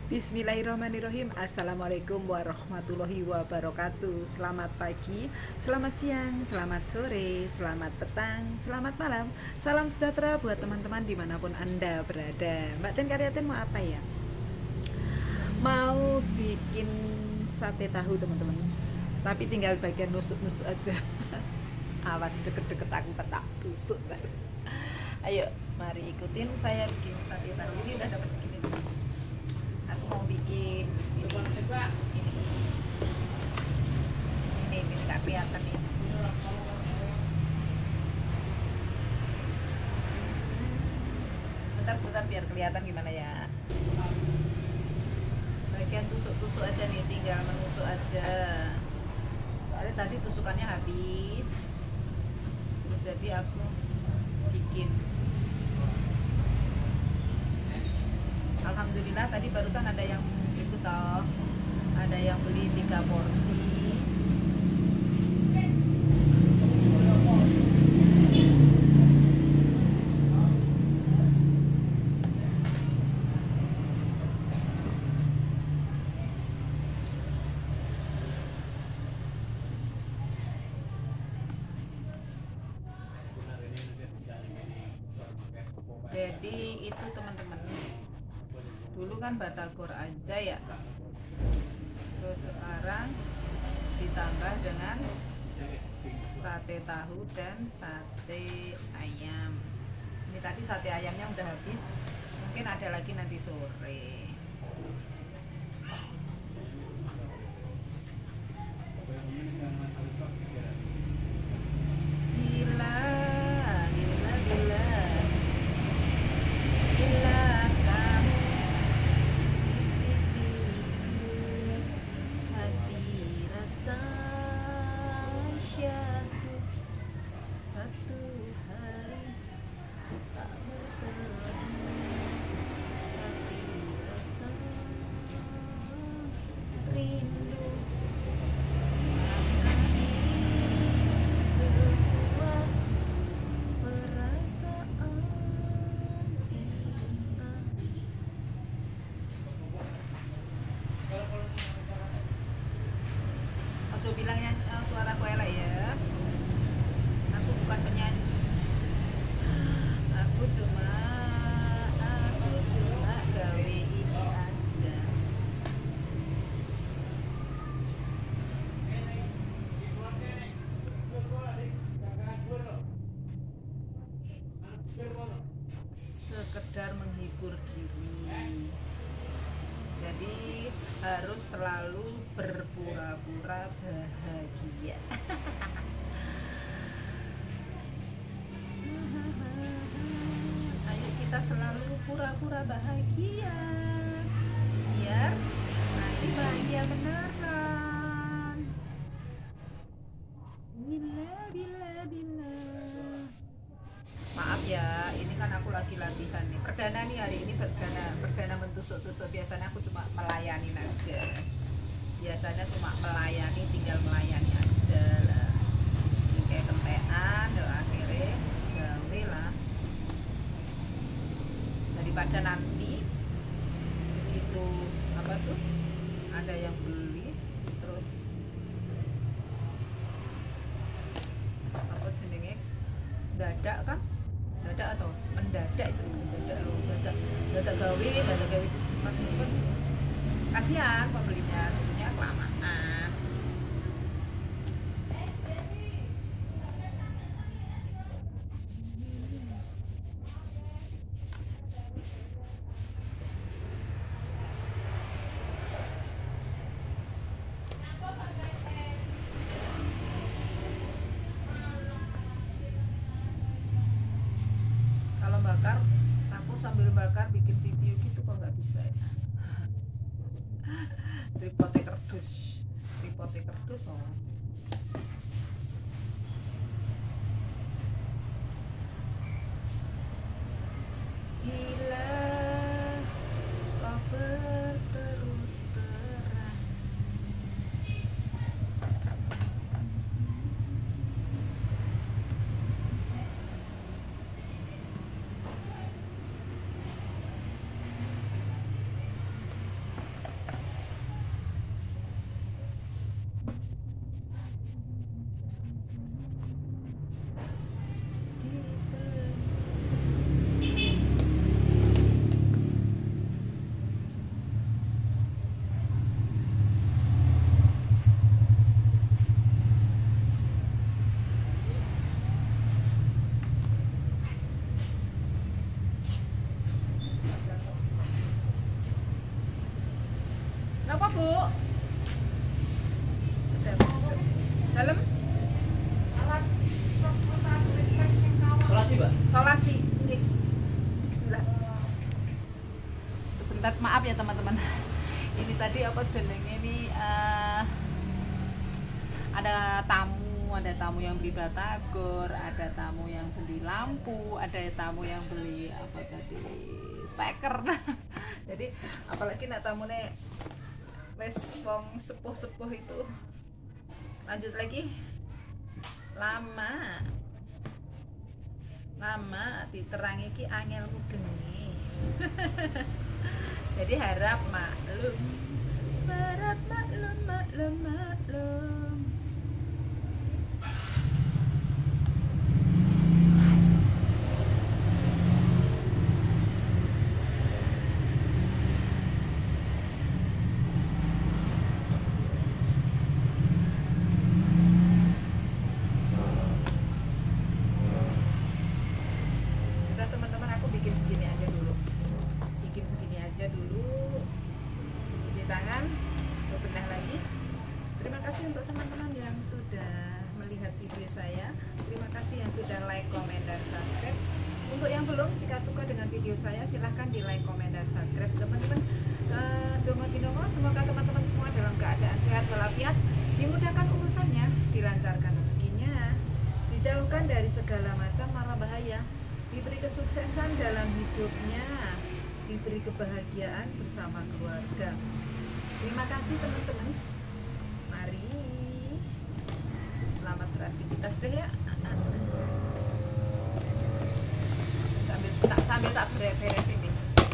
Bismillahirrahmanirrahim. Assalamualaikum warahmatullahi wabarakatuh. Selamat pagi, selamat siang, selamat sore, selamat petang, selamat malam. Salam sejahtera buat teman-teman dimanapun Anda berada. Mbak Ten Karyatin mau apa ya? Mau bikin sate tahu teman-teman. Tapi tinggal bagian nusuk-nusuk aja. Awas deket-deket aku petak tusuk. Ayo, mari ikutin saya bikin sate tahu. Ini udah dapat segini. Aku mau bikin ini nggak kelihatan nih. Sebentar biar kelihatan gimana ya. Bagian tusuk-tusuk aja nih, tinggal menusuk aja. Soalnya tadi tusukannya habis, terus jadi aku bikin. Alhamdulillah tadi barusan ada yang itu toh, ada yang beli 3 porsi. Jadi itu teman-teman, dulu kan batagor aja ya, terus sekarang ditambah dengan sate tahu dan sate ayam. Ini tadi sate ayamnya udah habis, mungkin ada lagi nanti sore. Bila kamu di sisiku, hati rasa syahdu, satu hari tak bertemu, hati rasa rindu, sebuah perasaan cinta. Ojo bilangnya suara ku elek ya. Aku bukan penyanyi. Aku cuma gawe ini aja. Sekedar menghibur diri. Jadi harus selalu berpura-pura bahagia. Ayo kita selalu pura-pura bahagia, biar nanti bahagia beneran. Bila. Maaf ya, ini kan aku lagi latihan nih. Perdana nih hari ini, perdana mentusuk-tusuk. Biasanya aku cuma melayani aja. Biasanya cuma melayani, tinggal melayani aja lah. Ini kayak kentean, akhirnya gawe lah. Daripada nanti itu apa tuh? Ada yang beli, terus apa jenenge? Dadak kan? Dadak atau mendadak itu dadak gawe itu sempat kasihan pembelinya, tentunya kelamaan. Kalau bakar, aku sambil bakar bikin video gitu kok nggak bisa ya. Tripodnya kerdus oh. Bila kau berterus terang, Bu. Dalam Solasi, Mbak. solasi. Nggih. Bismillah. Sebentar, maaf ya teman-teman. Ini tadi apa jenenge ini ada tamu yang beli batagor, ada tamu yang beli lampu, ada tamu yang beli apa tadi steker. Jadi apalagi nak tamune wis wong sepuh-sepuh itu. Lanjut lagi. Lama diterangi ki angel mudenge. Jadi harap maklum. Harap maklum. Udah teman-teman, aku bikin segini aja dulu. Cuci tangan, bebenah lagi. Terima kasih untuk teman-teman yang sudah melihat video saya. Terima kasih yang sudah like, komen, dan subscribe. Untuk yang belum, jika suka dengan video saya, silahkan di like, komen, dan subscribe teman-teman. Dongo Tinongo, semoga teman-teman semua dalam keadaan sehat walafiat, dimudahkan urusannya, dilancarkan rezekinya, dijauhkan dari segala macam mara bahaya, diberi kesuksesan dalam hidupnya, diberi kebahagiaan bersama keluarga. Terima kasih teman-teman. Mari selamat beraktivitas deh ya. Sambil tak beres-beres ini.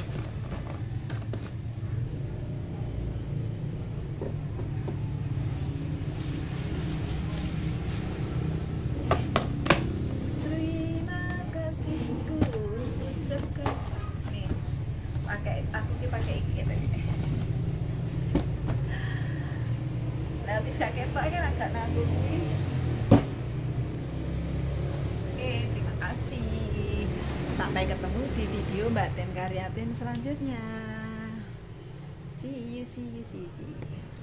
Terima kasihku ucapkan. Nih, pakai iki tadi. Lah habis gak ketok kan agak nanggung kuwi. Oke, terima kasih. Sampai ketemu di video Mbak Ten Karyatin selanjutnya. See you.